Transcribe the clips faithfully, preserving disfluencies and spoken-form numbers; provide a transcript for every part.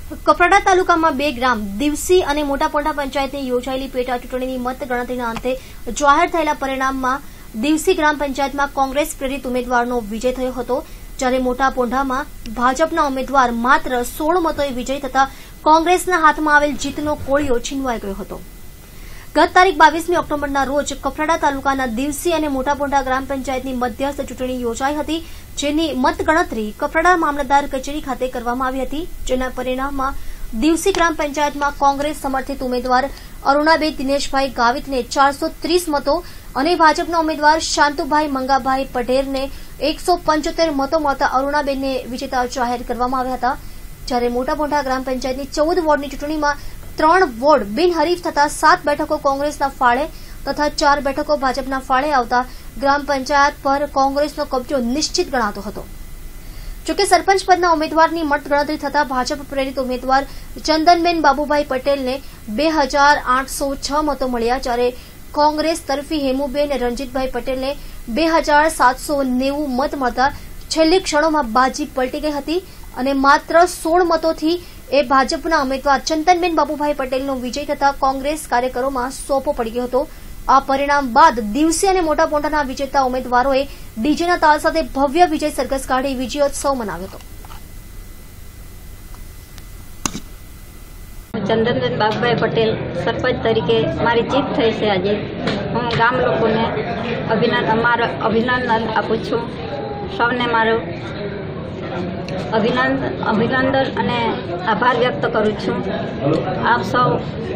કપરાડા તાલુકામાં બે ગ્રામ દિવસી અને મોટા પોંઢા પંચાયતની યોજાયેલી પેટા ચૂંટણીની મતગણતરીના અંતે જાહેર થયેલા પરિણામમાં દિવસી ગ્રામ પંચાયતમાં કોંગ્રેસ પ્રેરિત ઉમેદવારનો વિજય થયો હતો, જ્યારે મોટા પોંઢામાં ભાજપના ઉમેદવાર માત્ર સોળ મતોએ વિજય થતા કોંગ્રેસના હાથમાં આવેલ જીતનો કોળિયો છીનવાઈ ગયો હતો। ગત તારીખ બાવીસમી ઓક્ટોબરના રોજ કપરાડા તાલુકાના દિવસી અને મોટા પોંઢા ગ્રામ પંચાયતની મધ્યસ્થ ચૂંટણી યોજાઈ હતી, જેની મતગણતરી કપરાડા મામલતદાર કચેરી ખાતે કરવામાં આવી હતી, જેના પરિણામમાં દિવસી ગ્રામ પંચાયતમાં કોંગ્રેસ સમર્થિત ઉમેદવાર અરુણાબેન દિનેશભાઈ ગાવિતને ચારસો ત્રીસ મતો અને ભાજપના ઉમેદવાર શાંતુભાઈ મંગાભાઈ પટેલને એકસો પંચોતેર મતો મળતા અરુણાબેનને વિજેતા જાહેર કરવામાં આવ્યા હતા, જ્યારે મોટા પોંઢા ગ્રામ પંચાયતની ચૌદ વોર્ડની ચૂંટણીમાં ત્રણ વોર્ડ બિનહરીફ થતા સાત બેઠકો કોંગ્રેસના ફાળે તથા ચાર બેઠકો ભાજપના ફાળે આવતા ગ્રામ પંચાયત પર કોંગ્રેસનો કબજો નિશ્ચિત ગણાતો હતો। જોકે સરપંચ પદના ઉમેદવારની મતગણતરી થતા ભાજપ પ્રેરિત ઉમેદવાર ચંદનબેન બાબુભાઈ પટેલને બે હજાર આઠસો છ મતો મળ્યા, જ્યારે કોંગ્રેસ તરફી હેમુબેન રણજીતભાઈ પટેલને બે હજાર સાતસો નેવું મત મળતા છેલ્લી ક્ષણોમાં બાજી પલટી ગઈ હતી અને માત્ર સોળ મતોથી એ ભાજપના ઉમેદવાર ચંદનબેન બાબુભાઈ પટેલનો વિજય થતા કોંગ્રેસ કાર્યકરોમાં સોપો પડી ગયો હતો। આ પરિણામ બાદ દિવસી અને મોટા પોંઢાના વિજેતા ઉમેદવારોએ ડીજેના તાલ સાથે ભવ્ય વિજય સરઘસ કાઢી વિજયોત્સવ મનાવ્યો હતો। ચંદનબેન બાબુભાઈ પટેલ સરપંચ તરીકે મારી જીત થઈ છે। આજે હું ગામ લોકોને અભિનંદન મારો અભિનંદન આપું છું। સૌને મારો અભિનંદન અભિનંદન અને આભાર વ્યક્ત કરું છું। આપ સૌ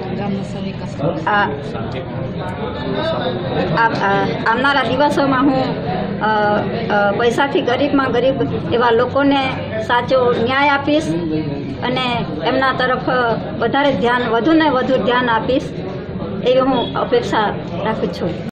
આવનારા દિવસોમાં હું પૈસાથી ગરીબમાં ગરીબ એવા લોકોને સાચો ન્યાય આપીશ અને એમના તરફ વધારે ધ્યાન વધુ ને વધુ ધ્યાન આપીશ એવી હું અપેક્ષા રાખું છું।